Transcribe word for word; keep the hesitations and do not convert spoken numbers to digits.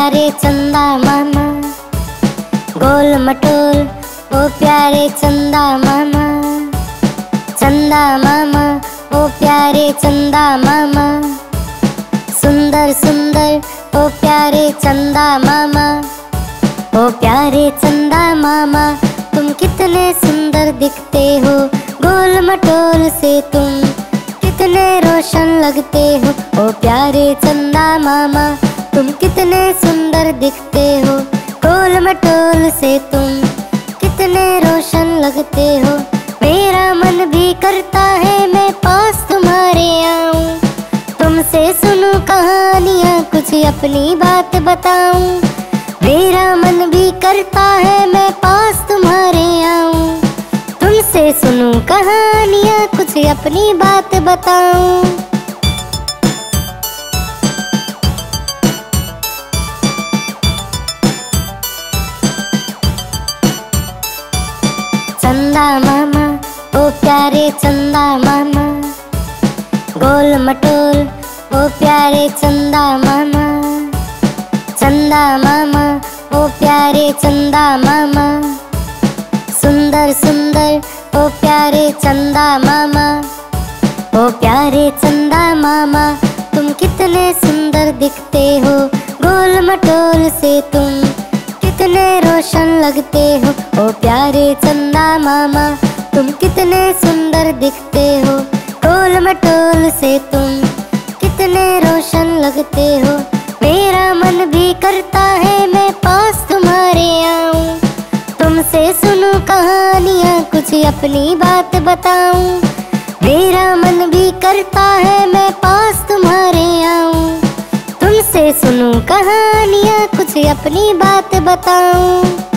प्यारे चंदा मामा, गोल मटोल ओ प्यारे चंदा मामा। चंदा मामा ओ प्यारे चंदा मामा, सुंदर सुंदर ओ प्यारे चंदा मामा। ओ प्यारे चंदा मामा तुम कितने सुंदर दिखते हो, गोल मटोल से तुम कितने रोशन लगते हो। ओ प्यारे चंदा मामा तुम कितने सुंदर दिखते हो, गोल मटोल से तुम कितने रोशन लगते हो। मेरा मन भी करता है मैं पास तुम्हारे आऊं, तुमसे सुनूं कहानियां कुछ अपनी बात बताऊं। मेरा मन भी करता है मैं पास तुम्हारे आऊं, तुमसे सुनूं कहानियां कुछ अपनी बात बताऊं। चंदा मामा ओ प्यारे चंदा मामा, गोल मटोल ओ प्यारे चंदा मामा। चंदा मामा ओ प्यारे चंदा मामा, सुंदर सुंदर ओ प्यारे चंदा मामा। ओ प्यारे चंदा मामा तुम कितने सुंदर दिखते हो, गोल मटोल से तुम कितने रोशन लगते हो। ओ प्यारे चंदा मामा तुम कितने सुंदर दिखते हो, गोल मटोल से तुम कितने रोशन लगते हो। मेरा मन भी करता है मैं पास तुम्हारे आऊं, तुमसे सुनूं कहानियां कुछ अपनी बात बताऊं। मेरा मन भी करता है मैं पास तुम्हारे आऊं, तुमसे सुनूं कहानियां कुछ अपनी बात बताऊं।